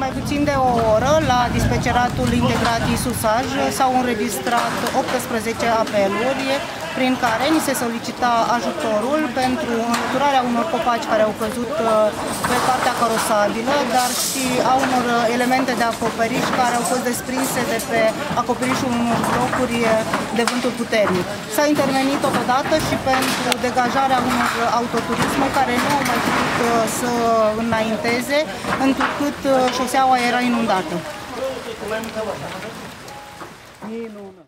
mai puțin de o oră, la dispeceratul integrat ISUSAJ s-au înregistrat 18 apeluri prin care ni se solicita ajutorul pentru înlăturarea unor copaci care au căzut pe partea carosabilă, dar și a unor elemente de acoperiș care au fost desprinse de pe acoperișul unor blocuri de vântul puternic. S-a intervenit totodată și pentru degajarea unor autoturisme care nu au mai putut să înainteze, întrucât șoseaua era inundată.